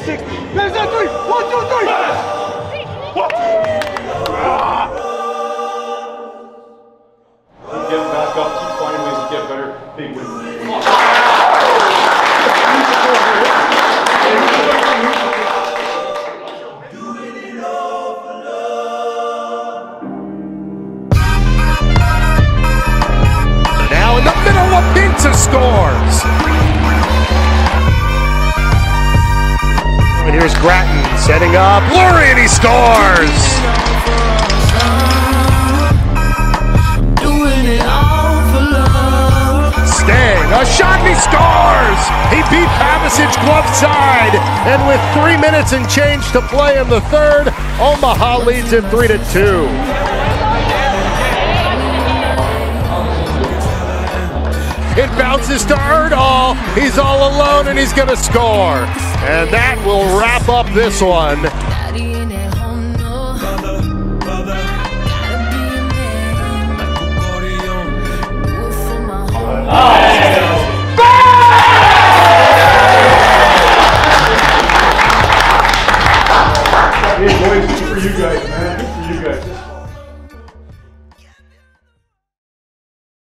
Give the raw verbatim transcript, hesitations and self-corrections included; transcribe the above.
six. There's a three. One, two, three. Get back up. Keep finding ways to get better. Big win. Now in the middle of Pinta scores. And here's Grattan setting up Lurie, and he scores. Stang, a shot, and he scores. He beat Pavicic glove side, and with three minutes and change to play in the third, Omaha leads it three to two. It bounces to Erdahl. He's all alone, and he's going to score. And that will wrap up this one. Oh.